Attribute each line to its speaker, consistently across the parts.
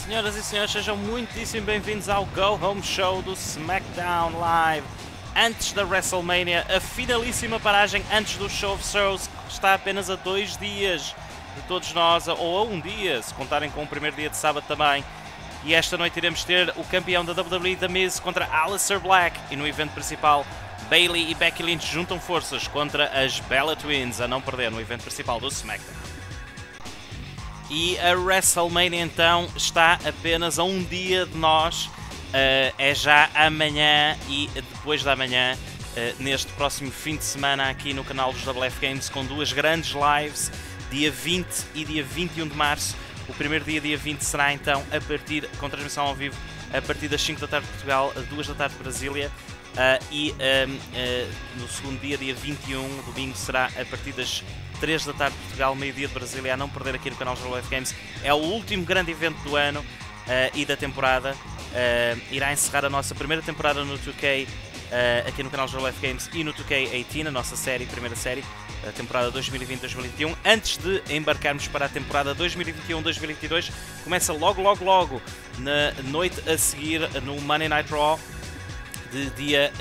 Speaker 1: Senhoras e senhores, sejam muitíssimo bem-vindos ao Go Home Show do SmackDown Live. Antes da WrestleMania, a finalíssima paragem antes do Show of Shows, que está apenas a 2 dias de todos nós, ou a 1 dia, se contarem com o primeiro dia de sábado também. E esta noite iremos ter o campeão da WWE, The Miz, contra Aleister Black. E no evento principal, Bayley e Becky Lynch juntam forças contra as Bella Twins, a não perder no evento principal do SmackDown. E a WrestleMania então está apenas a 1 dia de nós, é já amanhã e depois da manhã, neste próximo fim de semana aqui no canal dos WF Games, com 2 grandes lives, dia 20 e dia 21 de março. O primeiro dia, dia 20, será então com transmissão ao vivo a partir das 5 da tarde de Portugal, às 2 da tarde de Brasília. No segundo dia, dia 21, domingo, será a partir das 3 da tarde de Portugal, meio-dia de Brasília, a não perder aqui no canal dos WF Games. É o último grande evento do ano e da temporada. Irá encerrar a nossa primeira temporada no 2K aqui no canal dos WF Games e no 2K18, a nossa primeira série, a temporada 2020-2021. Antes de embarcarmos para a temporada 2021-2022, começa logo na noite a seguir no Monday Night Raw de dia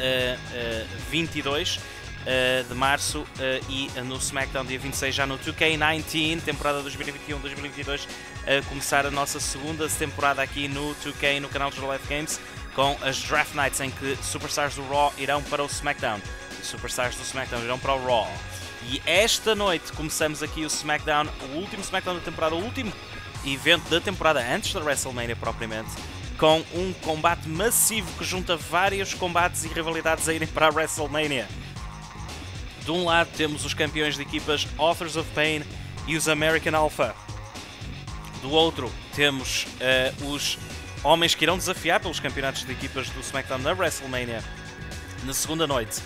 Speaker 1: 22 de março e no SmackDown dia 26, já no 2K19, temporada 2021-2022, a começar a nossa segunda temporada aqui no 2K, no canal dos WF Games, com as Draft Nights, em que Superstars do Raw irão para o SmackDown e Superstars do SmackDown irão para o Raw. E esta noite começamos aqui o SmackDown, o último SmackDown da temporada, o último evento da temporada antes da WrestleMania propriamente, com um combate massivo que junta vários combates e rivalidades a irem para a WrestleMania. De um lado temos os campeões de equipas Authors of Pain e os American Alpha. Do outro temos os homens que irão desafiar pelos campeonatos de equipas do SmackDown na WrestleMania na segunda noite.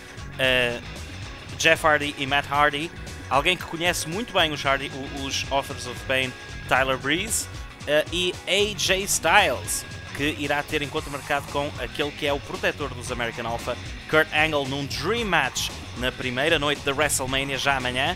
Speaker 1: Jeff Hardy e Matt Hardy. Alguém que conhece muito bem os Authors of Pain, Tyler Breeze. E AJ Styles, que irá ter encontro marcado com aquele que é o protetor dos American Alpha, Kurt Angle, num Dream Match na primeira noite da WrestleMania, já amanhã.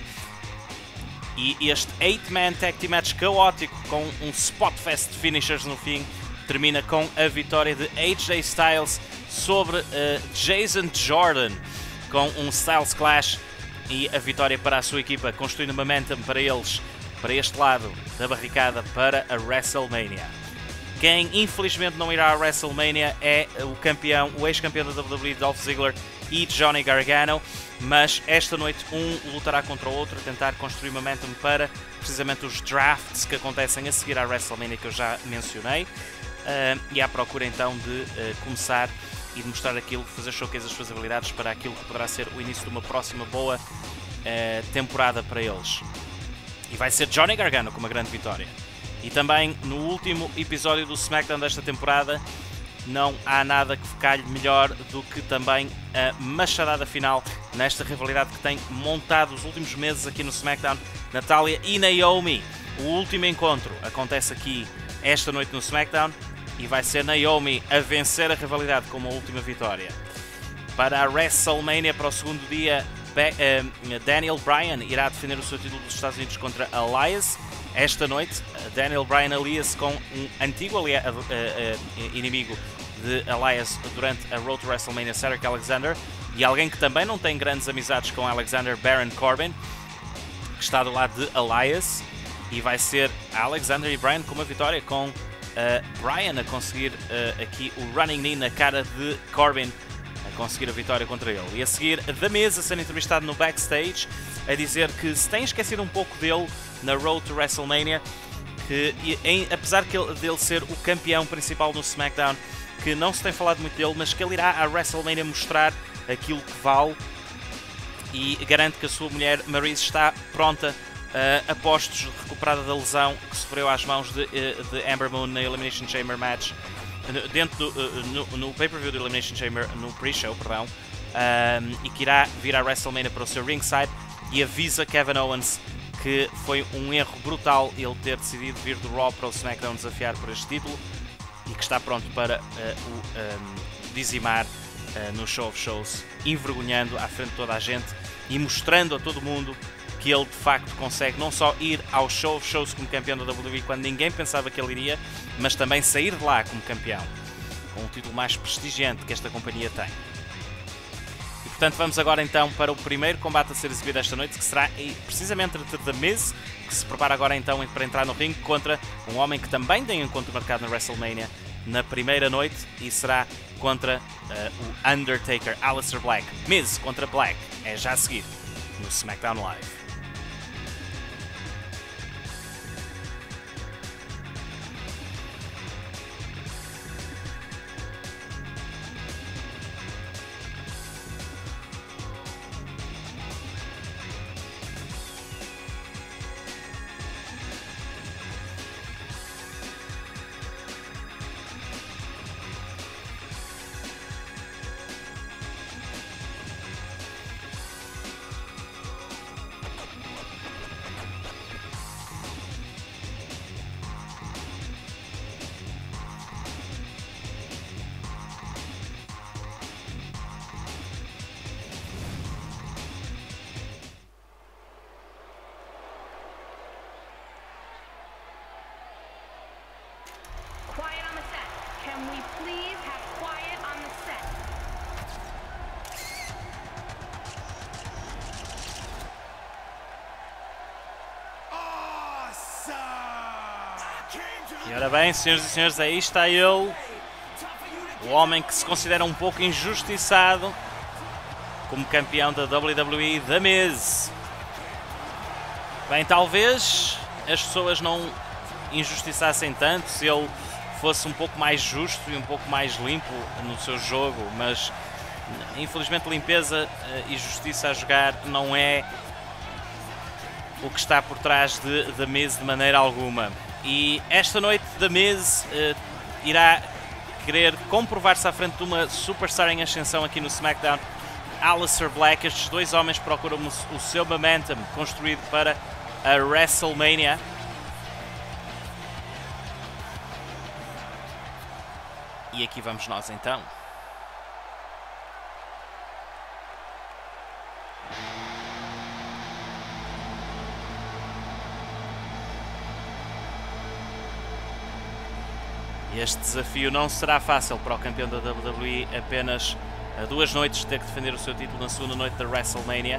Speaker 1: E este 8-man tag team match caótico, com um spot fest de finishers no fim, termina com a vitória de AJ Styles sobre Jason Jordan, com um Styles Clash, e a vitória para a sua equipa, construindo momentum para eles, para este lado da barricada, para a WrestleMania. Quem infelizmente não irá à WrestleMania é o ex-campeão da WWE, Dolph Ziggler, e Johnny Gargano, mas esta noite um lutará contra o outro, a tentar construir momentum para precisamente os drafts que acontecem a seguir à WrestleMania, que eu já mencionei, e à procura então de começar e de mostrar aquilo, fazer showcase as suas habilidades para aquilo que poderá ser o início de uma próxima boa temporada para eles. E vai ser Johnny Gargano com uma grande vitória. E também no último episódio do SmackDown desta temporada, não há nada que calhe melhor do que também a machadada final nesta rivalidade que tem montado os últimos meses aqui no SmackDown, Natalya e Naomi. O último encontro acontece aqui esta noite no SmackDown e vai ser Naomi a vencer a rivalidade com uma última vitória. Para a WrestleMania, para o segundo dia, Daniel Bryan irá defender o seu título dos Estados Unidos contra Elias. Esta noite, Daniel Bryan alia-se com um antigo inimigo de Elias durante a Road to WrestleMania, Cedric Alexander, e alguém que também não tem grandes amizades com Alexander, Baron Corbin, que está do lado de Elias, e vai ser Alexander e Bryan com uma vitória, com Bryan a conseguir aqui o running knee na cara de Corbin, a conseguir a vitória contra ele. E a seguir, The Miz a ser entrevistado no backstage, a dizer que se tem esquecido um pouco dele na Road to WrestleMania, que apesar dele ser o campeão principal no SmackDown, que não se tem falado muito dele, mas que ele irá à WrestleMania mostrar aquilo que vale, e garante que a sua mulher Maryse está pronta a postos, recuperada da lesão que sofreu às mãos de Ember Moon na Elimination Chamber match, no pay-per-view do Elimination Chamber, no pre-show, perdão, e que irá vir à WrestleMania para o seu ringside, e avisa Kevin Owens que foi um erro brutal ele ter decidido vir do Raw para o SmackDown desafiar por este título, e que está pronto para o dizimar no Show of Shows, envergonhando à frente de toda a gente e mostrando a todo mundo que ele de facto consegue não só ir ao show of shows como campeão da WWE quando ninguém pensava que ele iria, mas também sair de lá como campeão, com o título mais prestigiante que esta companhia tem. E portanto vamos agora então para o primeiro combate a ser exibido esta noite, que será precisamente entre The Miz, que se prepara agora então para entrar no ringue contra um homem que também tem um encontro marcado na WrestleMania na primeira noite, e será contra o Undertaker, Aleister Black. Miz contra Black é já a seguir no SmackDown Live.
Speaker 2: Quiet on the set. Can we please have quiet on the set?
Speaker 1: E ora bem, senhoras e senhores, aí está ele, o homem que se considera um pouco injustiçado como campeão da WWE, The Miz. Bem, talvez as pessoas não injustiçassem tanto se ele fosse um pouco mais justo e um pouco mais limpo no seu jogo, mas infelizmente limpeza e justiça a jogar não é o que está por trás de The Miz de maneira alguma. E esta noite The Miz irá querer comprovar-se à frente de uma superstar em ascensão aqui no SmackDown, Aleister Black. Estes dois homens procuram o seu momentum construído para a WrestleMania. E aqui vamos nós então. Este desafio não será fácil para o campeão da WWE, apenas a 2 noites de ter que defender o seu título na segunda noite da WrestleMania.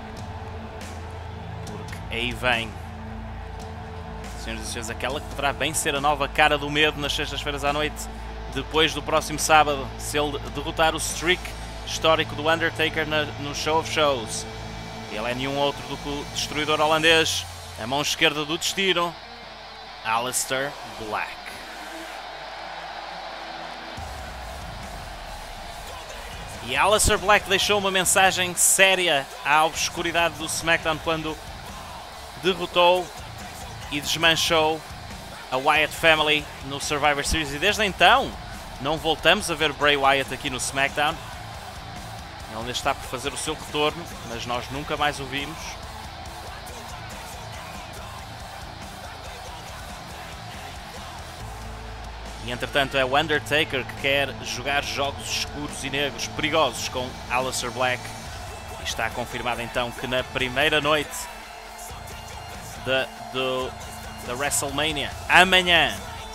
Speaker 1: Porque aí vem, senhoras e senhores, aquela que poderá bem ser a nova cara do medo nas sextas-feiras à noite, depois do próximo sábado, se ele derrotar o streak histórico do Undertaker no Show of Shows. Ele é nenhum outro do que o destruidor holandês, a mão esquerda do destino, Aleister Black. E Aleister Black deixou uma mensagem séria à obscuridade do SmackDown quando derrotou e desmanchou a Wyatt Family no Survivor Series, e desde então não voltamos a ver Bray Wyatt aqui no SmackDown. Ele ainda está por fazer o seu retorno, mas nós nunca mais o vimos. E entretanto é o Undertaker que quer jogar jogos escuros e negros perigosos com Aleister Black. E está confirmado então que na primeira noite da WrestleMania, amanhã,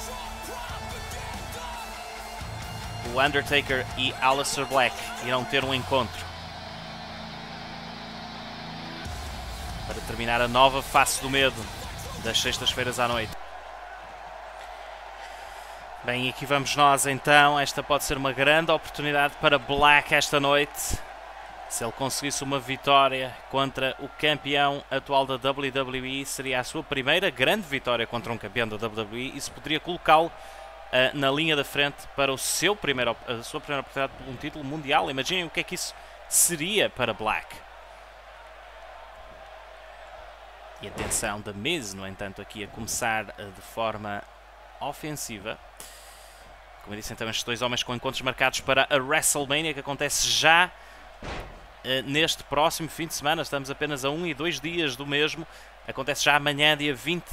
Speaker 1: o Undertaker e Aleister Black irão ter um encontro para terminar a nova face do medo das sextas-feiras à noite. Bem, aqui vamos nós então. Esta pode ser uma grande oportunidade para Black esta noite. Se ele conseguisse uma vitória contra o campeão atual da WWE, seria a sua primeira grande vitória contra um campeão da WWE. Isso poderia colocá-lo na linha da frente para a sua primeira oportunidade por um título mundial. Imaginem o que é que isso seria para Black. E atenção, The Miz, no entanto, aqui a começar de forma ofensiva. Como eu disse, então, estes dois homens com encontros marcados para a WrestleMania, que acontece já neste próximo fim de semana. Estamos apenas a 1 e 2 dias do mesmo. Acontece já amanhã, dia 20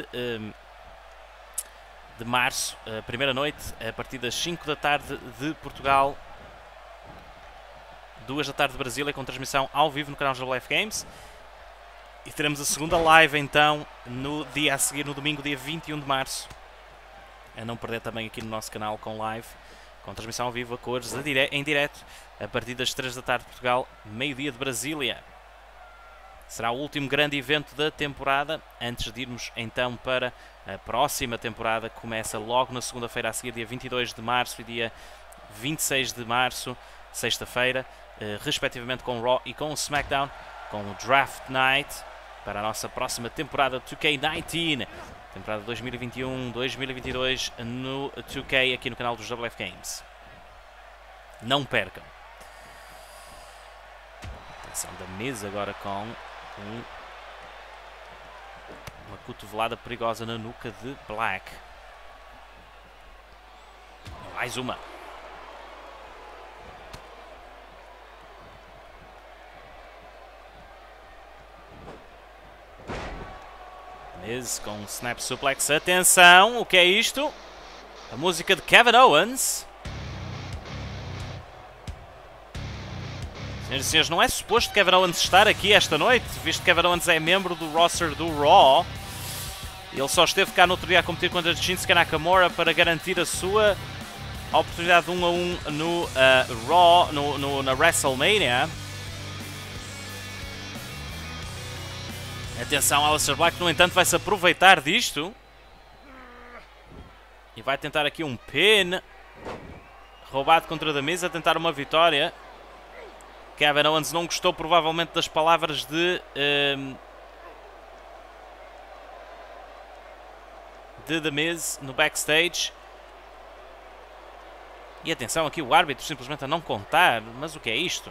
Speaker 1: de março, a primeira noite, a partir das 5 da tarde de Portugal, 2 da tarde de Brasília, com transmissão ao vivo no canal WF Games. E teremos a segunda live então no dia a seguir, no domingo, dia 21 de março. A não perder também aqui no nosso canal com live, com transmissão ao vivo, a cores, em direto, a partir das 3 da tarde de Portugal, meio-dia de Brasília. Será o último grande evento da temporada, antes de irmos então para a próxima temporada, que começa logo na segunda-feira a seguir, dia 22 de março e dia 26 de março, sexta-feira, respectivamente com o Raw e com o SmackDown, com o Draft Night, para a nossa próxima temporada 2K19, temporada 2021-2022 no 2K, aqui no canal dos WF Games. Não percam. Atenção da mesa agora com uma cotovelada perigosa na nuca de Black. Mais uma. Miz com um snap suplex. Atenção, o que é isto? A música de Kevin Owens. Senhoras e senhores, não é suposto Kevin Owens estar aqui esta noite, visto que Kevin Owens é membro do roster do Raw. Ele só esteve cá no outro dia a competir contra Shinsuke Nakamura para garantir a sua oportunidade de 1 a 1 no Raw, na WrestleMania. Atenção, Aleister Black, no entanto, vai se aproveitar disto. E vai tentar aqui um pin. Roubado contra The Miz, a tentar uma vitória. Kevin Owens não gostou provavelmente das palavras de The Miz no backstage. E atenção aqui, o árbitro simplesmente a não contar. Mas o que é isto?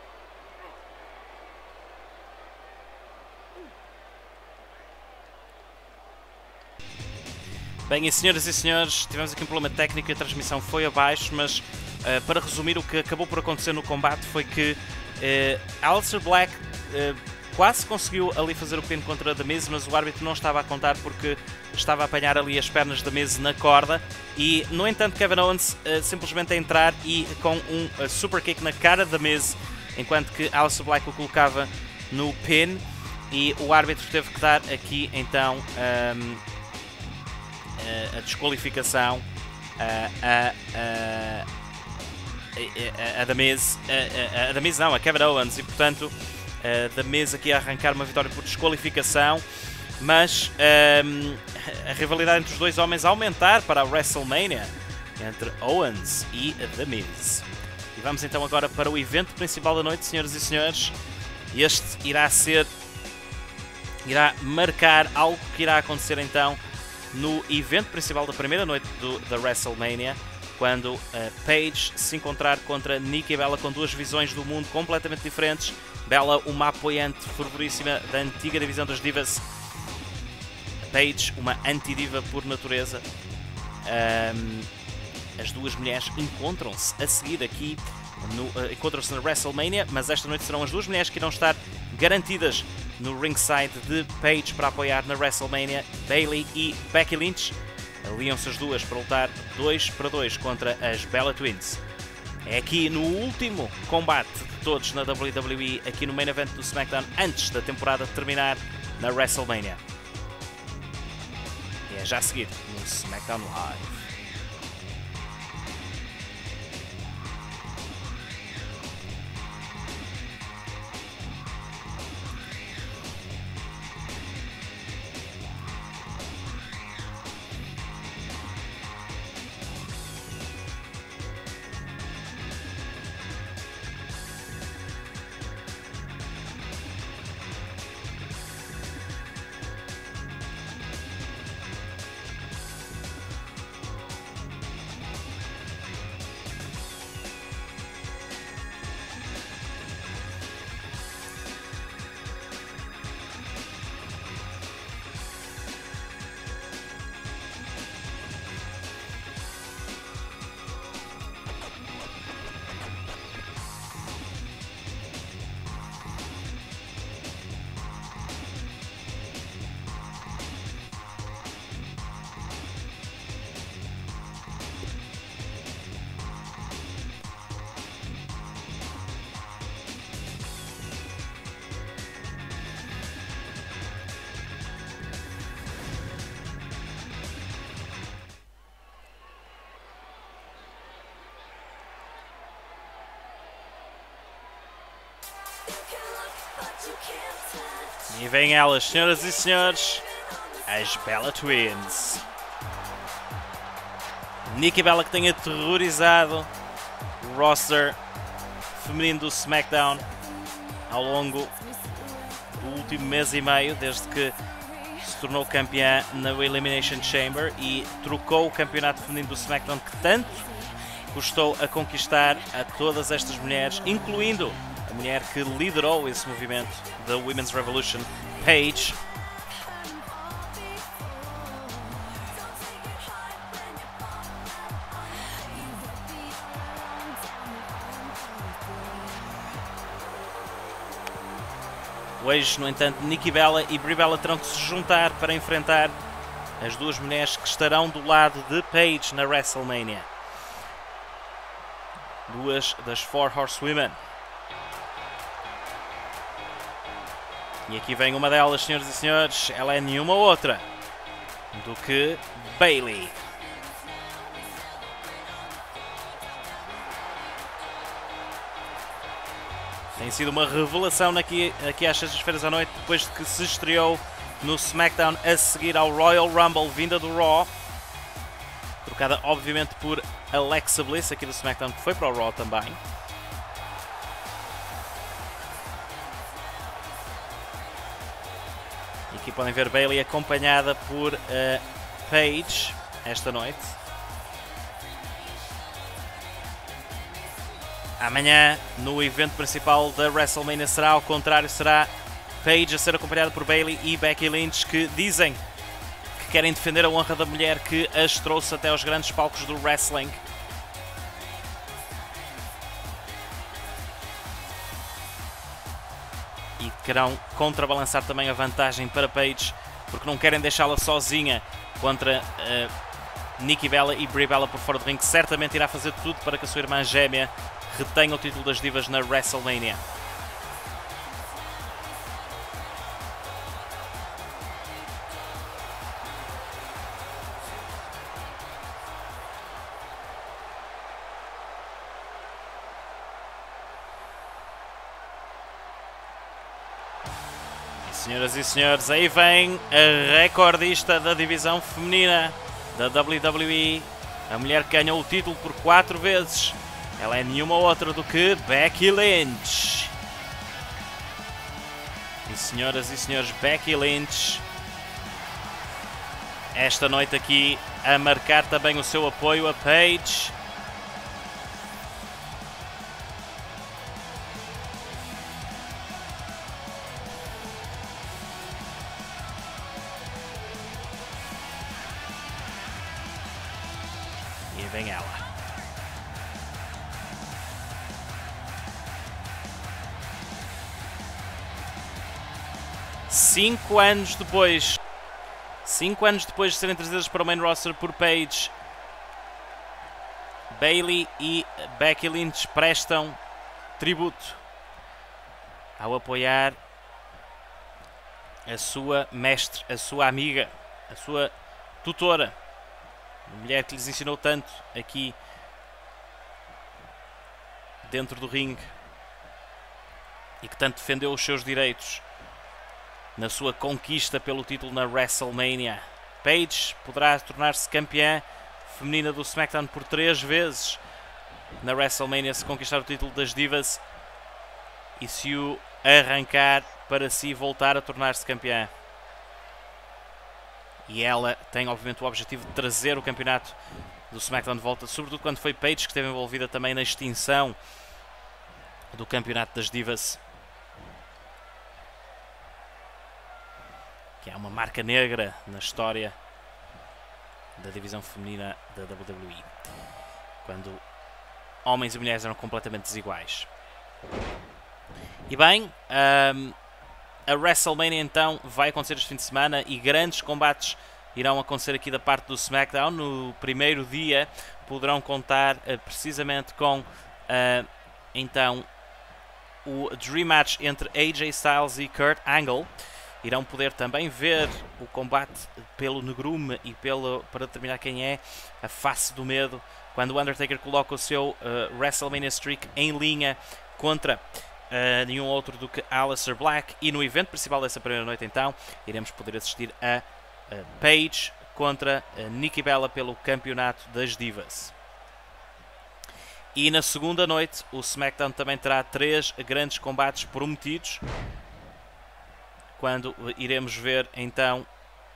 Speaker 1: Bem, e senhoras e senhores, tivemos aqui um problema técnico e a transmissão foi abaixo, mas para resumir, o que acabou por acontecer no combate foi que Aleister Black quase conseguiu ali fazer o pin contra The Miz, mas o árbitro não estava a contar porque estava a apanhar ali as pernas da Miz na corda. E, no entanto, Kevin Owens simplesmente a entrar e com um super kick na cara da Miz, enquanto que Aleister Black o colocava no pin. E o árbitro teve que dar aqui então a desqualificação a The Miz, a The Miz não, a Kevin Owens, e portanto The Miz aqui a arrancar uma vitória por desqualificação, mas a rivalidade entre os dois homens a aumentar para a WrestleMania entre Owens e The Miz. E vamos então agora para o evento principal da noite, senhoras e senhores. Este irá marcar algo que irá acontecer então no evento principal da primeira noite da WrestleMania, quando Paige se encontrar contra Nikki Bella, com duas visões do mundo completamente diferentes. Bella, uma apoiante fervoríssima da antiga divisão das divas. Paige, uma anti-diva por natureza. As duas mulheres encontram-se a seguir aqui, encontram-se na WrestleMania, mas esta noite serão as duas mulheres que irão estar garantidas no ringside de Paige para apoiar na WrestleMania. Bayley e Becky Lynch aliam-se as duas para lutar 2 para 2 contra as Bella Twins. É aqui no último combate de todos na WWE, aqui no main event do SmackDown, antes da temporada terminar na WrestleMania. E é já a seguir no SmackDown Live. E vem elas, senhoras e senhores, as Bella Twins. Nikki Bella, que tem aterrorizado o roster feminino do SmackDown ao longo do último mês e meio, desde que se tornou campeã na Elimination Chamber e trocou o campeonato feminino do SmackDown, que tanto custou a conquistar a todas estas mulheres, incluindo a mulher que liderou esse movimento da Women's Revolution, Paige. Hoje, no entanto, Nikki Bella e Brie Bella terão que se juntar para enfrentar as duas mulheres que estarão do lado de Paige na WrestleMania. Duas das Four Horsewomen. E aqui vem uma delas, senhoras e senhores. Ela é nenhuma outra do que Bayley. Tem sido uma revelação aqui às sextas-feiras à noite, depois de que se estreou no SmackDown a seguir ao Royal Rumble, vinda do Raw. Trocada, obviamente, por Alexa Bliss, aqui do SmackDown, que foi para o Raw também. E aqui podem ver Bayley acompanhada por Paige esta noite. Amanhã, no evento principal da WrestleMania, será ao contrário, será Paige a ser acompanhada por Bayley e Becky Lynch, que dizem que querem defender a honra da mulher que as trouxe até aos grandes palcos do wrestling. E querão contrabalançar também a vantagem para Paige, porque não querem deixá-la sozinha contra Nikki Bella e Brie Bella por fora do ringue, que certamente irá fazer tudo para que a sua irmã gêmea retenha o título das divas na WrestleMania. Senhoras e senhores, aí vem a recordista da divisão feminina da WWE, a mulher que ganhou o título por 4 vezes. Ela é nenhuma outra do que Becky Lynch. E senhoras e senhores, Becky Lynch, esta noite aqui a marcar também o seu apoio a Paige. E vem ela. Cinco anos depois de serem trazidas para o main roster por Paige, Bayley e Becky Lynch prestam tributo ao apoiar a sua mestre, a sua amiga, a sua tutora, a mulher que lhes ensinou tanto aqui dentro do ringue e que tanto defendeu os seus direitos na sua conquista pelo título na WrestleMania. Paige poderá tornar-se campeã feminina do SmackDown por 3 vezes na WrestleMania se conquistar o título das divas e se o arrancar para si voltar a tornar-se campeã. E ela tem obviamente o objetivo de trazer o campeonato do SmackDown de volta, sobretudo quando foi Paige que esteve envolvida também na extinção do campeonato das divas, que é uma marca negra na história da divisão feminina da WWE, quando homens e mulheres eram completamente desiguais. E bem, a WrestleMania então vai acontecer este fim de semana e grandes combates irão acontecer aqui da parte do SmackDown. No primeiro dia poderão contar precisamente com então o Dream Match entre AJ Styles e Kurt Angle. Irão poder também ver o combate pelo negrume e para determinar quem é a face do medo, quando o Undertaker coloca o seu WrestleMania Streak em linha contra nenhum outro do que Aleister Black. E no evento principal dessa primeira noite, então, iremos poder assistir a Paige contra Nikki Bella pelo campeonato das divas. E na segunda noite o SmackDown também terá 3 grandes combates prometidos, quando iremos ver então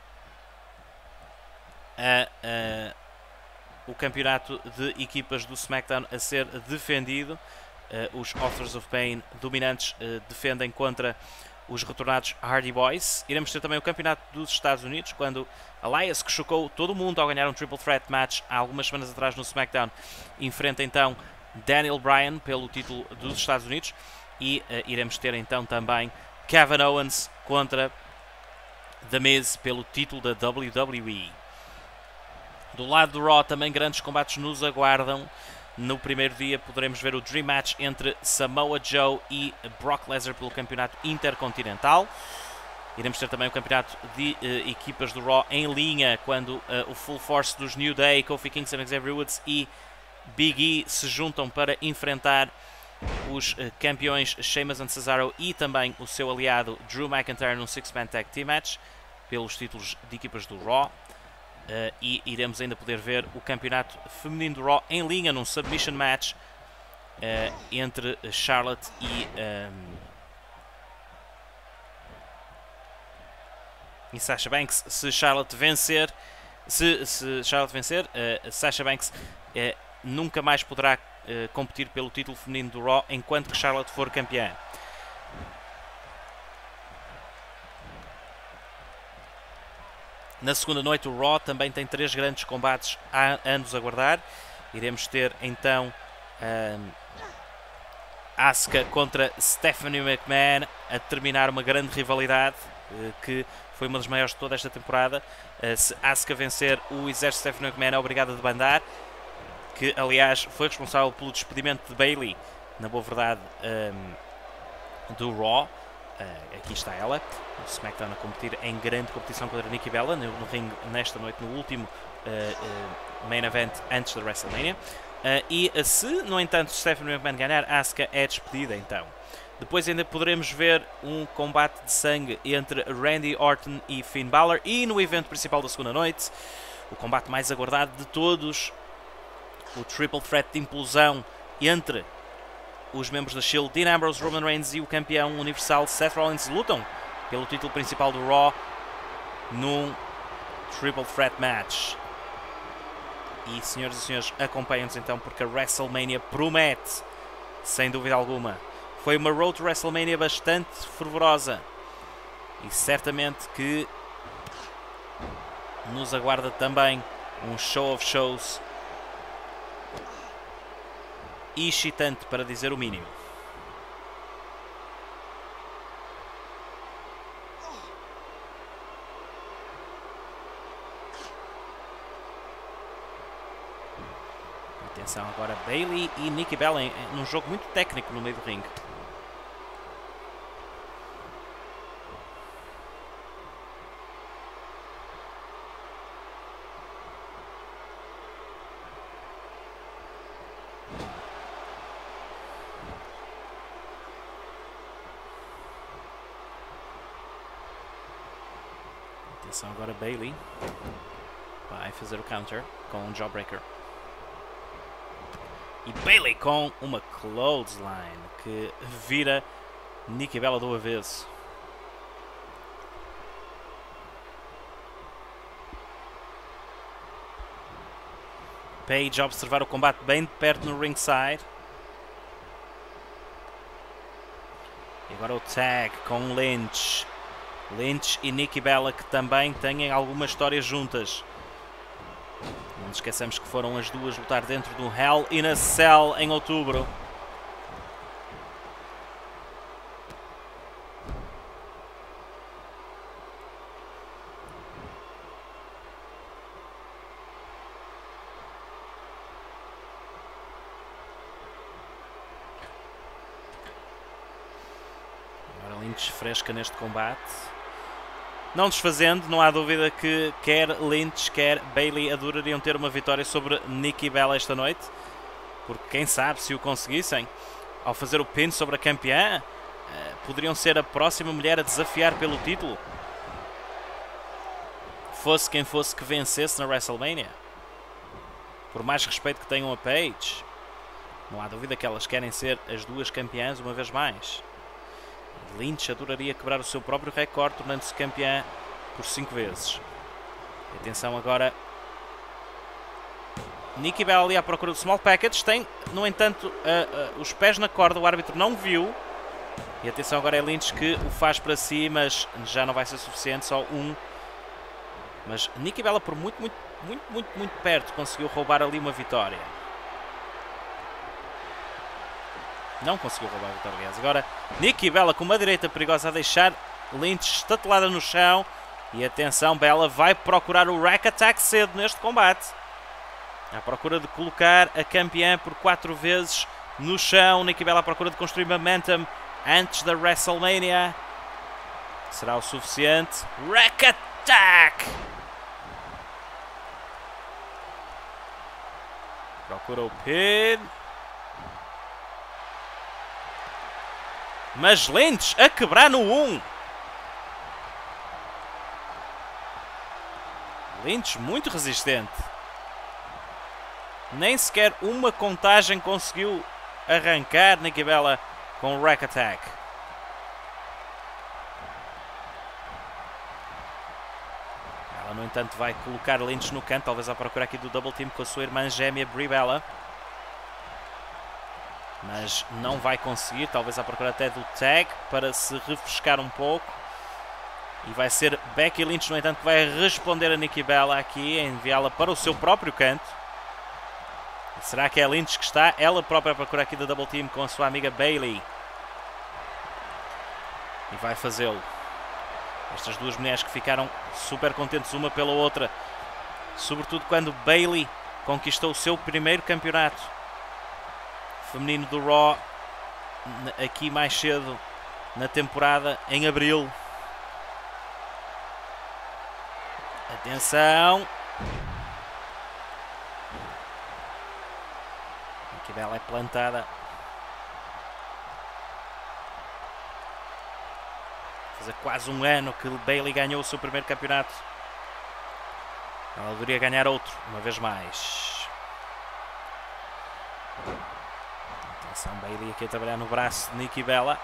Speaker 1: o campeonato de equipas do SmackDown a ser defendido. Os Authors of Pain dominantes defendem contra os retornados Hardy Boys. Iremos ter também o campeonato dos Estados Unidos, quando Elias, que chocou todo o mundo ao ganhar um Triple Threat Match há algumas semanas atrás no SmackDown, enfrenta então Daniel Bryan pelo título dos Estados Unidos. E iremos ter então também Kevin Owens contra The Miz pelo título da WWE. Do lado do Raw também grandes combates nos aguardam. No primeiro dia poderemos ver o Dream Match entre Samoa Joe e Brock Lesnar pelo campeonato intercontinental. Iremos ter também o campeonato de equipas do Raw em linha, quando o Full Force dos New Day, Kofi Kingston, Xavier Woods e Big E se juntam para enfrentar os campeões Sheamus e Cesaro e também o seu aliado Drew McIntyre num 6-man Tag Team Match pelos títulos de equipas do Raw. E iremos ainda poder ver o campeonato feminino do Raw em linha num Submission Match entre Charlotte e Sasha Banks. Se Charlotte vencer, Sasha Banks nunca mais poderá competir pelo título feminino do Raw enquanto que Charlotte for campeã. Na segunda noite o Raw também tem 3 grandes combates a nos aguardar. Iremos ter então Asuka contra Stephanie McMahon a terminar uma grande rivalidade que foi uma das maiores de toda esta temporada. Se Asuka vencer, o exército de Stephanie McMahon é obrigado a debandar, que aliás foi responsável pelo despedimento de Bayley, na boa verdade, do Raw. Aqui está ela, o SmackDown a competir em grande competição contra Nikki Bella no ringue nesta noite, no último main event antes da WrestleMania. E se, no entanto, Stephanie McMahon ganhar, Asuka é despedida então. Depois ainda poderemos ver um combate de sangue entre Randy Orton e Finn Balor. E no evento principal da segunda noite, o combate mais aguardado de todos, o Triple Threat de implosão entre os membros da Shield, Dean Ambrose, Roman Reigns e o campeão universal Seth Rollins lutam pelo título principal do Raw num Triple Threat Match. E, senhoras e senhores, acompanhem-nos então, porque a WrestleMania promete, sem dúvida alguma. Foi uma Road to WrestleMania bastante fervorosa e certamente que nos aguarda também um show of shows excitante, para dizer o mínimo. Atenção agora, Bayley e Nikki Bella num jogo muito técnico no meio do ringue. Atenção agora, Bayley vai fazer o counter com um Jawbreaker. E Bayley com uma clothesline que vira Nikki Bella do avesso. Paige a observar o combate bem de perto no ringside. E agora o tag com Lynch. Lynch e Nikki Bella, que também têm alguma história juntas. Não nos esqueçamos que foram as duas lutar dentro do Hell in a Cell em outubro. Agora Lynch fresca neste combate. Não desfazendo, não há dúvida que quer Lynch, quer Bayley adorariam ter uma vitória sobre Nikki Bella esta noite. Porque quem sabe, se o conseguissem, ao fazer o pin sobre a campeã, poderiam ser a próxima mulher a desafiar pelo título. Fosse quem fosse que vencesse na WrestleMania. Por mais respeito que tenham a Paige, não há dúvida que elas querem ser as duas campeãs uma vez mais. Lynch adoraria quebrar o seu próprio recorde, tornando-se campeã por 5 vezes. Atenção agora. Nikki Bella ali à procura do Small Package. Tem, no entanto, os pés na corda. O árbitro não viu. E atenção agora é Lynch que o faz para si, mas já não vai ser suficiente. Só um. Mas Nikki Bella por muito perto conseguiu roubar ali uma vitória. Não conseguiu roubar a vitória, aliás. Agora Nikki Bella com uma direita perigosa a deixar Lynch estatelada no chão. E atenção, Bella vai procurar o Rack Attack cedo neste combate. À procura de colocar a campeã por 4 vezes no chão. Nikki Bella à procura de construir momentum antes da WrestleMania. Será o suficiente? Rack Attack! Procura o pin. Mas Lynch a quebrar no 1. Lynch muito resistente. Nem sequer uma contagem conseguiu arrancar Nikki Bella com o Rack Attack. Ela, no entanto, vai colocar Lynch no canto, talvez à procura aqui do double team com a sua irmã gêmea Brie Bella. Mas não vai conseguir, talvez à procura até do tag para se refrescar um pouco. E vai ser Becky Lynch, no entanto, que vai responder a Nikki Bella aqui, enviá-la para o seu próprio canto. Será que é a Lynch que está ela própria a procurar aqui da double team com a sua amiga Bayley? E vai fazê-lo. Estas duas mulheres que ficaram super contentes uma pela outra. Sobretudo quando Bayley conquistou o seu primeiro campeonato feminino do Raw aqui mais cedo na temporada, em abril. Atenção. Nikki Bella é plantada. Faz quase um ano que Bayley ganhou o seu primeiro campeonato. Ela deveria ganhar outro, uma vez mais. Atenção, Bayley aqui a trabalhar no braço de Nikki Bella.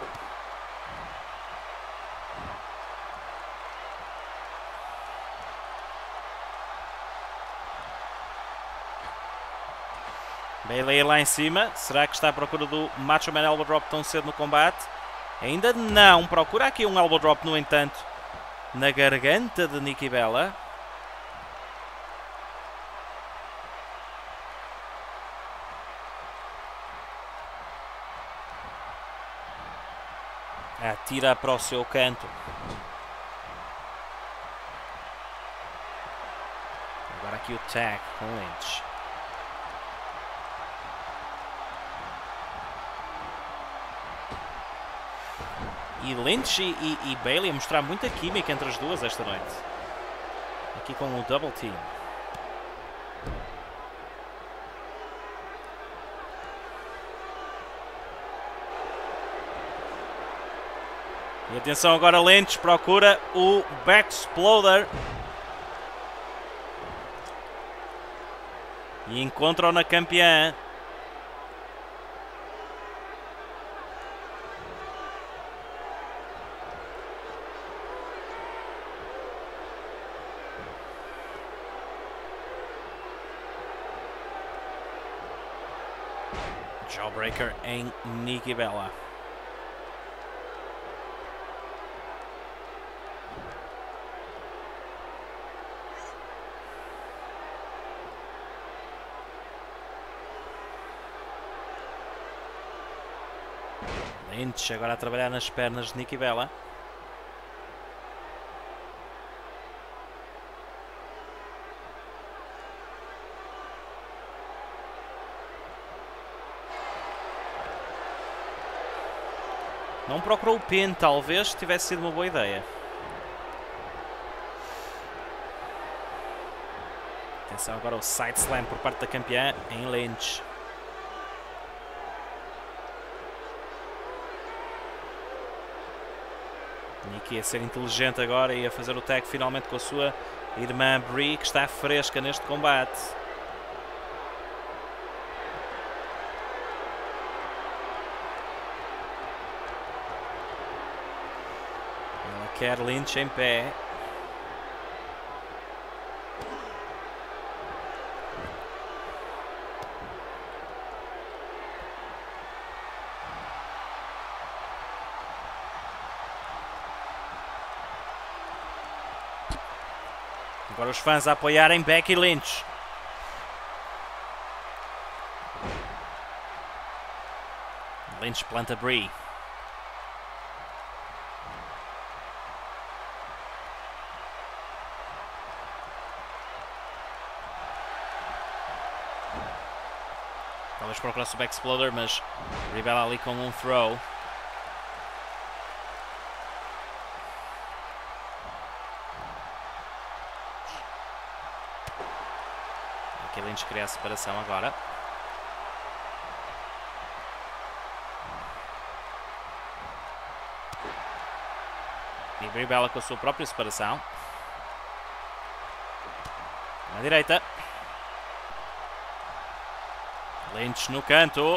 Speaker 1: Bayley lá em cima. Será que está à procura do Macho Man Elbow Drop tão cedo no combate? Ainda não. Procura aqui um Elbow Drop, no entanto, na garganta de Nikki Bella. Atira para o seu canto. Agora aqui o tag com Lynch. E Lynch e Bayley a mostrar muita química entre as duas esta noite. Aqui com o double team. E atenção agora, Lynch procura o Backsploder. E encontra-o na campeã. Jawbreaker em Nikki Bella. Lynch agora a trabalhar nas pernas de Nikki Bella. Não procurou o pin, talvez tivesse sido uma boa ideia. Atenção agora o side slam por parte da campeã em Lynch. Nikki a ser inteligente agora e a fazer o tag finalmente com a sua irmã Brie, que está fresca neste combate. Ela quer Lynch em pé. Agora os fãs a apoiarem Becky Lynch. Lynch planta Brie. Talvez procurasse o Back Exploder, mas Brie Bella ali com um throw. Becky Lynch cria a separação agora. E Brie Bella com a sua própria separação. Na direita. Lynch no canto.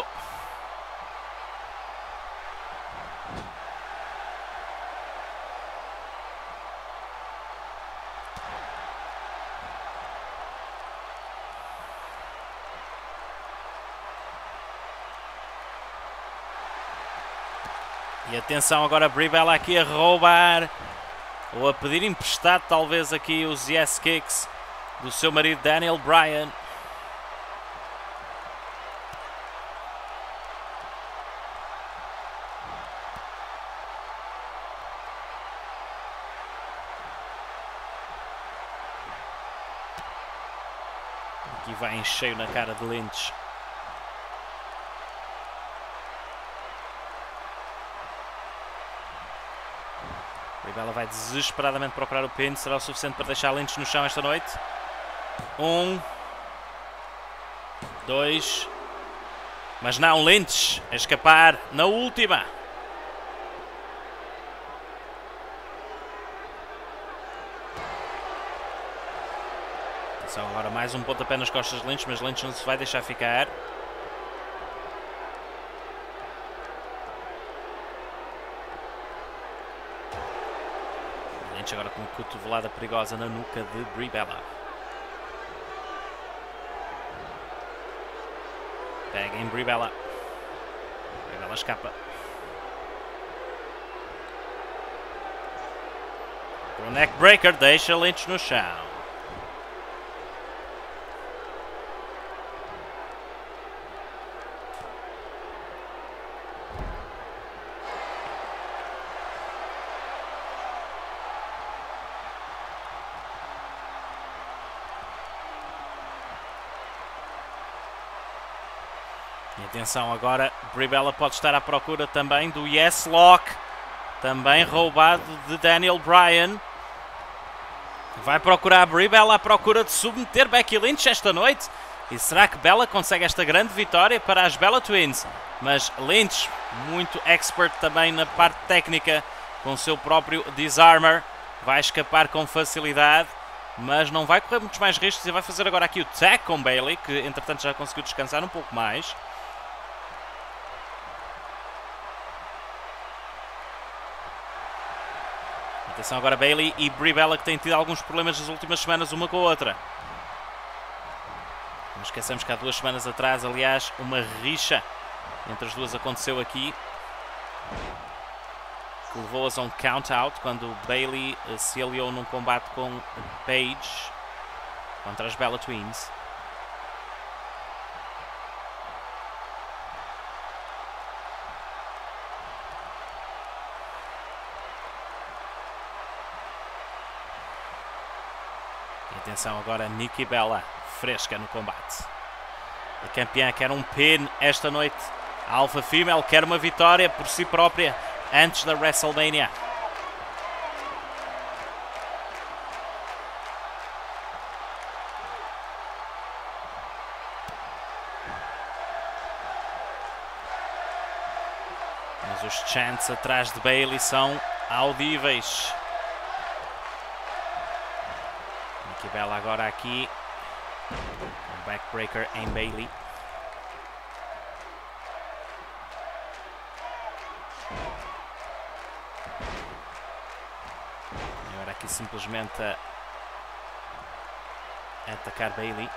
Speaker 1: E atenção agora, Brie Bella aqui a roubar ou a pedir emprestado talvez aqui os yes kicks do seu marido Daniel Bryan. Aqui vai em cheio na cara de Lynch. Brie Bella vai desesperadamente procurar o pin. Será o suficiente para deixar Lynch no chão esta noite? 1, 2. Mas não, Lynch a escapar na última. Atenção agora, mais um pontapé nas costas de Lynch, mas Lynch não se vai deixar ficar. Lynch agora com uma cotovelada perigosa na nuca de Brie Bella. Pega em Brie Bella. Brie Bella escapa. O neckbreaker deixa Lynch no chão. E atenção agora, Brie Bella pode estar à procura também do Yes Lock, também roubado de Daniel Bryan. Vai procurar a Brie Bella à procura de submeter Becky Lynch esta noite. E será que Bella consegue esta grande vitória para as Bella Twins? Mas Lynch, muito expert também na parte técnica, com o seu próprio disarmer, vai escapar com facilidade, mas não vai correr muitos mais riscos e vai fazer agora aqui o tag com Bayley, que entretanto já conseguiu descansar um pouco mais. Atenção agora Bayley e Brie Bella, que têm tido alguns problemas nas últimas semanas uma com a outra. Não esqueçamos que há 2 semanas atrás, aliás, uma rixa entre as duas aconteceu aqui, que levou-as a um count-out quando Bayley se aliou num combate com Paige contra as Bella Twins. Atenção agora, Nikki Bella, fresca no combate. A campeã quer um pin esta noite. A Alpha Female quer uma vitória por si própria antes da WrestleMania. Mas os chants atrás de Bayley são audíveis. Nikki Bella agora aqui. Um backbreaker em Bayley. Agora aqui simplesmente a atacar Bayley.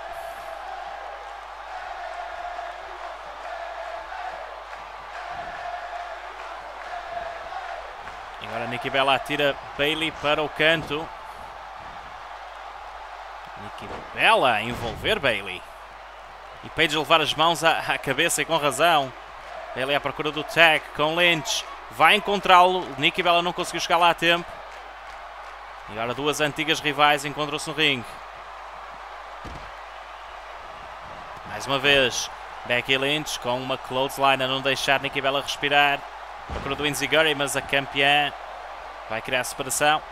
Speaker 1: Agora Nikki Bella atira Bayley para o canto. Nikki Bella a envolver Bayley. E Paige levar as mãos à cabeça e com razão. Bayley à procura do tag com Lynch. Vai encontrá-lo. Nikki Bella não conseguiu chegar lá a tempo. E agora duas antigas rivais encontram-se no ringue. Mais uma vez. Becky Lynch com uma clothesline a não deixar Nikki Bella respirar. Procura do Enziguri, mas a campeã vai criar separação.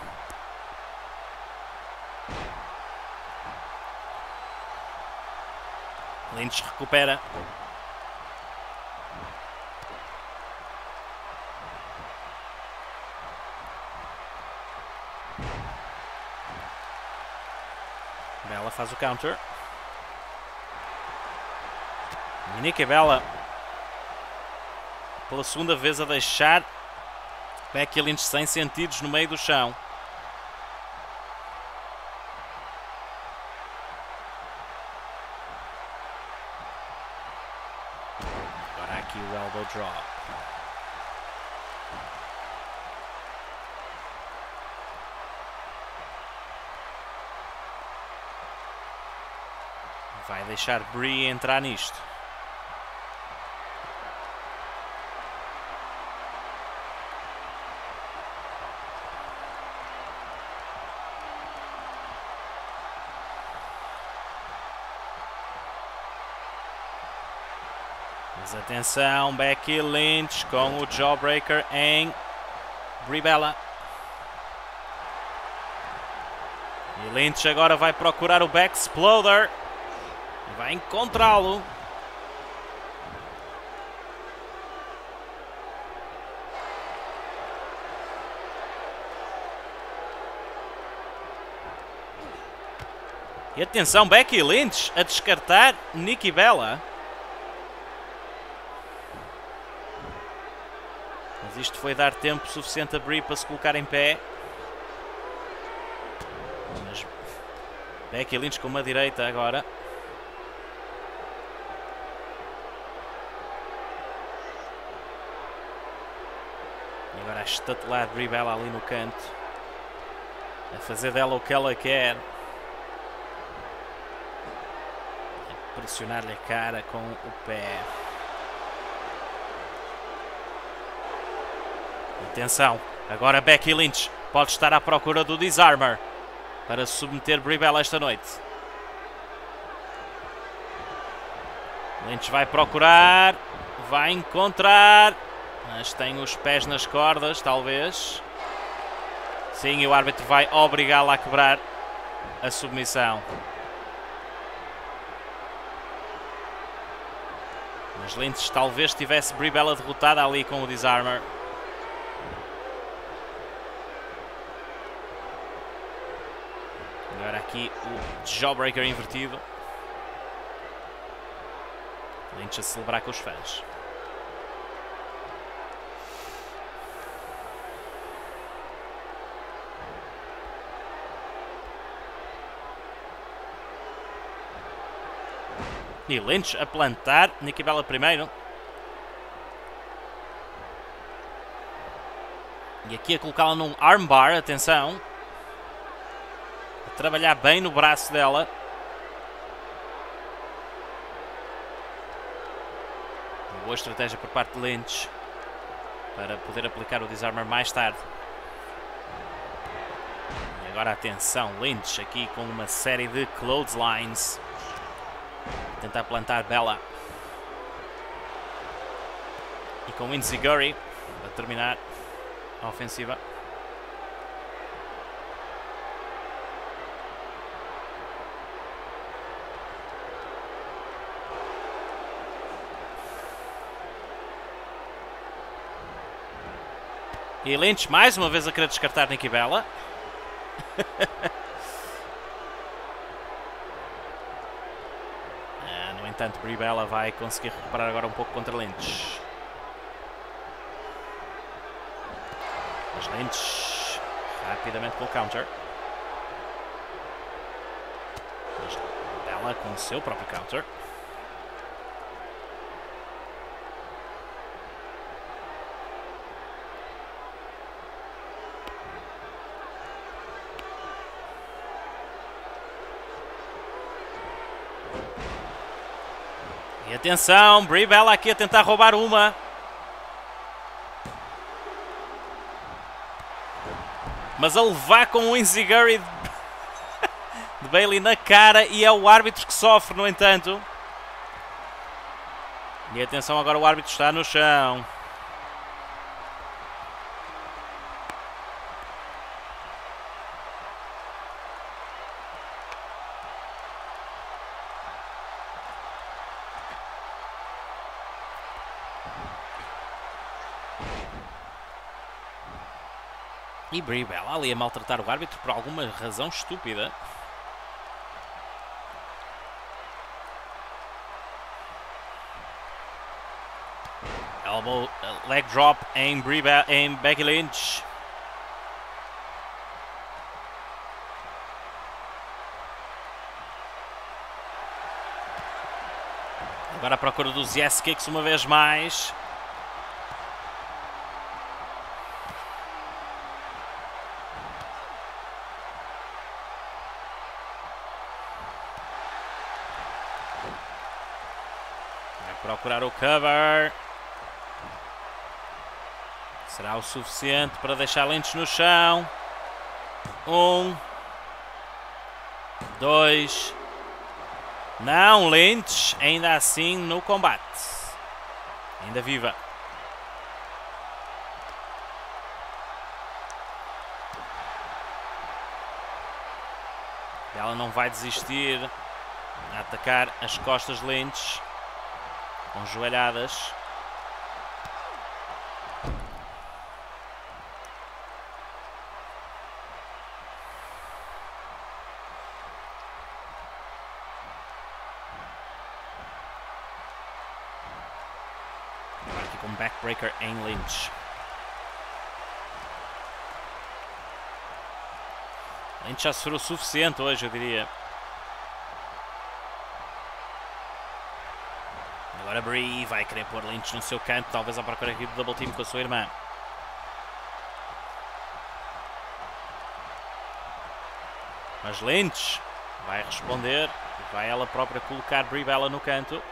Speaker 1: Lynch recupera. Bella faz o counter. E Nikki Bella pela segunda vez a deixar Becky Lynch sem sentidos no meio do chão. Agora aqui o elbow drop. Vai deixar Brie entrar nisto. Mas atenção, Becky Lynch com o Jawbreaker em Brie Bella. E Lynch agora vai procurar o Backsploder. E vai encontrá-lo. E atenção, Becky Lynch a descartar Nikki Bella. Mas isto foi dar tempo suficiente a Brie para se colocar em pé. Mas Becky Lynch com uma direita agora. E agora a estatelar Brie Bella ali no canto. A fazer dela o que ela quer. A pressionar-lhe a cara com o pé. Atenção, agora Becky Lynch pode estar à procura do Disarmer para submeter Brie Bella esta noite. Lynch vai procurar, vai encontrar, mas tem os pés nas cordas, talvez. Sim, e o árbitro vai obrigá-la a quebrar a submissão. Mas Lynch talvez tivesse Brie Bella derrotada ali com o Disarmer. Agora aqui o Jawbreaker invertido. Lynch a celebrar com os fãs. E Lynch a plantar Nikki Bella primeiro. E aqui a colocá-la num armbar, atenção. A trabalhar bem no braço dela. Uma boa estratégia por parte de Lynch para poder aplicar o Disarmer mais tarde. E agora atenção, Lynch aqui com uma série de clotheslines. Tentar plantar Bella. E com Enziguri a terminar a ofensiva. E Lynch mais uma vez a querer descartar Nicky Bella. No entanto, Brie Bella vai conseguir recuperar agora um pouco contra Lynch. Mas Lynch rapidamente com o counter. Mas Bella com o seu próprio counter. E atenção, Brie Bella aqui a tentar roubar uma. Mas a levar com o enziguri de Bayley na cara e é o árbitro que sofre, no entanto. E atenção, agora o árbitro está no chão. E Brie Bella ali a maltratar o árbitro por alguma razão estúpida. Elbow, leg drop em Becky Lynch. Agora à procura dos yes kicks uma vez mais. Procurar o cover. Será o suficiente para deixar Lynch no chão. 1, 2. Não, Lynch ainda assim no combate. Ainda viva. Ela não vai desistir a atacar as costas de Lynch. Com joelhadas. Agora aqui com um backbreaker em Lynch. Lynch já sofreu o suficiente hoje, eu diria. Agora Brie vai querer pôr Lynch no seu canto, talvez à procura aqui do double team com a sua irmã. Mas Lynch vai responder, vai ela própria colocar Brie Bella no canto.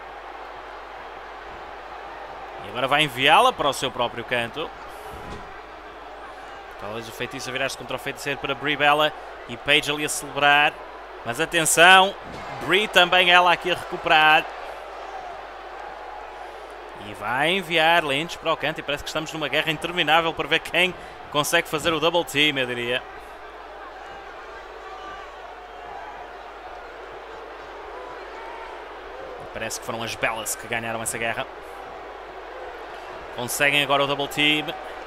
Speaker 1: E agora vai enviá-la para o seu próprio canto. Talvez o feitiço a virar-se contra o feiticeiro para Brie Bella e Paige ali a celebrar. Mas atenção, Brie também ela aqui a recuperar. E vai enviar Lynch para o canto e parece que estamos numa guerra interminável para ver quem consegue fazer o double team, eu diria. Parece que foram as Bellas que ganharam essa guerra. Conseguem agora o double team.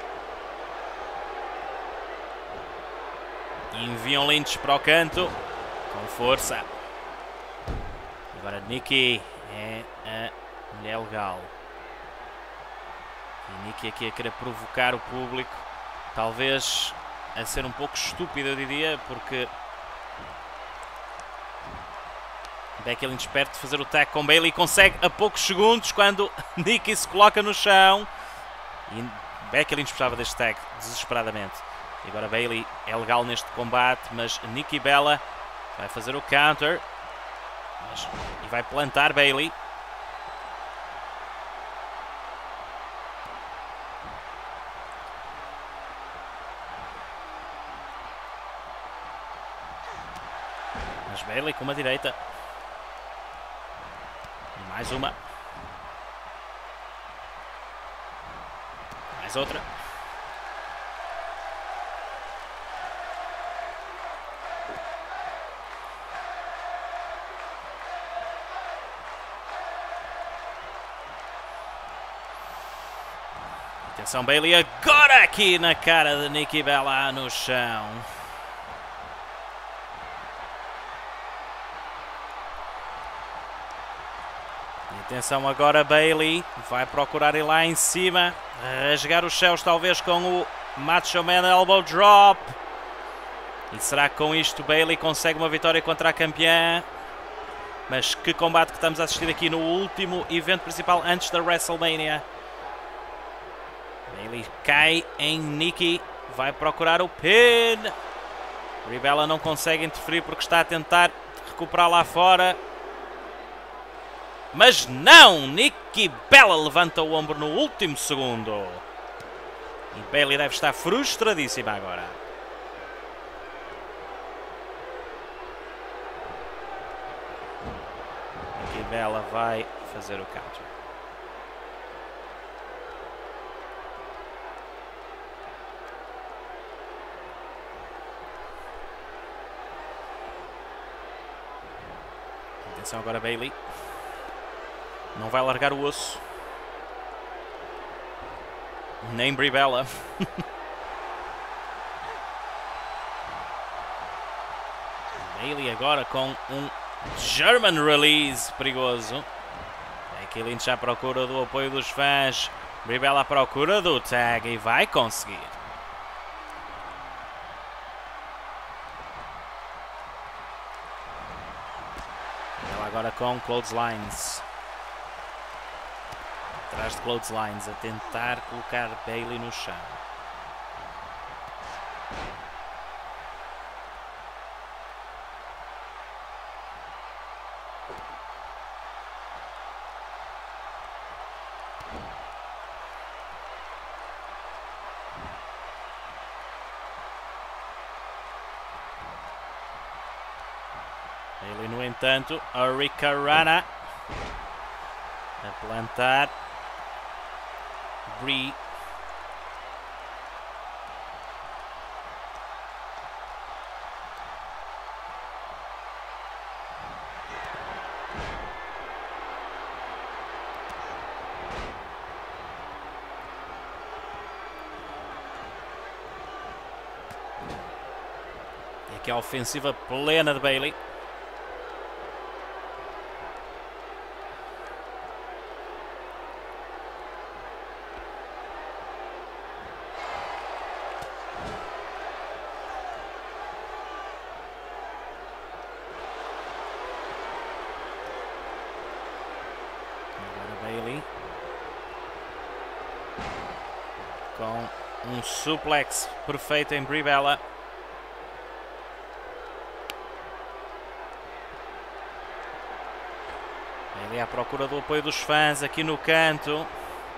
Speaker 1: E enviam Lynch para o canto. Com força. Agora Nikki é a mulher legal. E Nikki aqui a querer provocar o público. Talvez a ser um pouco estúpido, eu diria, porque Becky Lynch perto de fazer o tag com Bayley. Consegue a poucos segundos quando Nikki se coloca no chão. E Becky Lynch precisava deste tag desesperadamente. E agora Bayley é legal neste combate, mas Nikki Bella vai fazer o counter. E vai plantar Bayley. Mas Bayley com uma direita. E mais uma. Mais outra. Atenção, Bayley agora aqui na cara de Nikki Bella no chão. E atenção agora, Bayley vai procurar ir lá em cima, rasgar os céus talvez com o Macho Man Elbow Drop. E será que com isto Bayley consegue uma vitória contra a campeã? Mas que combate que estamos a assistir aqui no último evento principal antes da WrestleMania. Bayley cai em Nikki, vai procurar o pin. Brie Bella não consegue interferir porque está a tentar recuperar lá fora. Mas não! Nikki Bella levanta o ombro no último segundo. E Bayley deve estar frustradíssima agora. Nikki Bella vai fazer o counter. Atenção agora, Bayley. Não vai largar o osso. Nem Brie Bella. Bayley agora com um German Release perigoso. Becky Lynch à procura do apoio dos fãs. Brie Bella à procura do tag e vai conseguir. Ela agora com clotheslines. Atrás de clotheslines a tentar colocar Bayley no chão. Bayley, no entanto, a Hurricanrana a plantar Brie. E aqui a ofensiva plena de Bayley. Bayley com um suplex perfeito em Brie Bella. Bayley à procura do apoio dos fãs aqui no canto.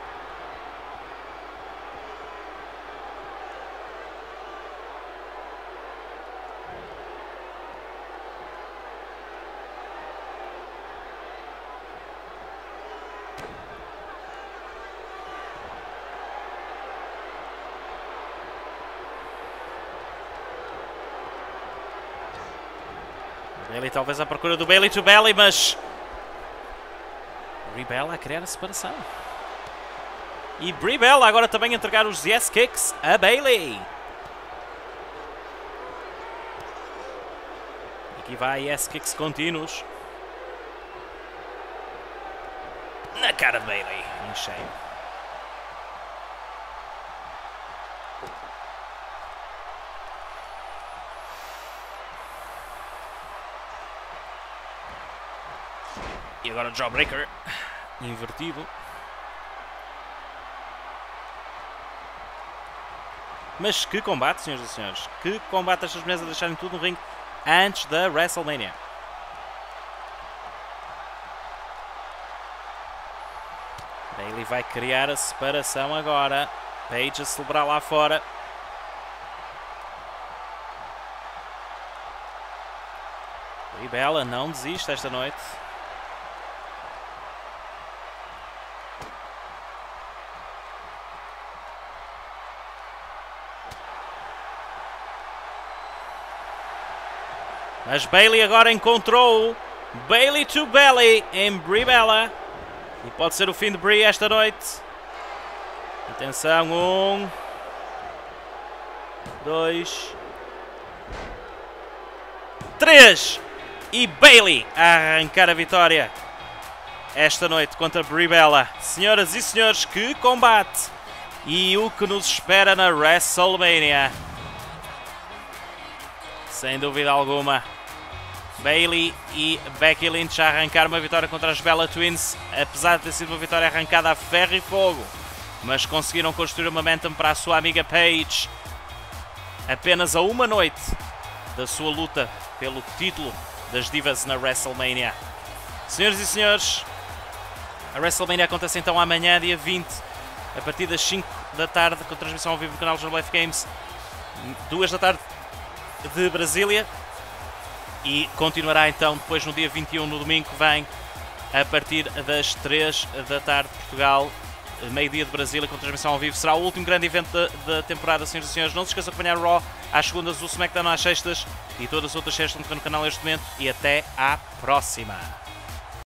Speaker 1: Bayley talvez à procura do Bayley to Belly, mas Brie Bella a criar a separação. E Brie Bella agora também a entregar os yes kicks a Bayley. Aqui vai yes kicks contínuos na cara de Bayley, em cheio. E agora o Jawbreaker invertido. Mas que combate, senhoras e senhores. Que combate estas mulheres a deixarem tudo no ringue antes da WrestleMania. Bayley vai criar a separação agora. Paige a celebrar lá fora. Brie Bella não desiste esta noite. Mas Bayley agora encontrou Bayley to Belly em Brie Bella. E pode ser o fim de Brie esta noite. Atenção, 1, 2, 3 e Bayley a arrancar a vitória esta noite contra Brie Bella. Senhoras e senhores, que combate! E o que nos espera na WrestleMania? Sem dúvida alguma, Bayley e Becky Lynch a arrancar uma vitória contra as Bella Twins, apesar de ter sido uma vitória arrancada a ferro e fogo, mas conseguiram construir o momentum para a sua amiga Paige, apenas a uma noite da sua luta pelo título das divas na WrestleMania. Senhoras e senhores, a WrestleMania acontece então amanhã, dia 20, a partir das 5 da tarde, com transmissão ao vivo no canal Life Games, 2 da tarde de Brasília, e continuará então depois no dia 21, no domingo que vem, a partir das 3 da tarde de Portugal, meio-dia de Brasília, com transmissão ao vivo. Será o último grande evento da temporada, senhoras e senhores. Não se esqueçam de acompanhar o Raw às segundas, o SmackDown às sextas e todas as outras séries que estão no canal neste momento. E até à próxima!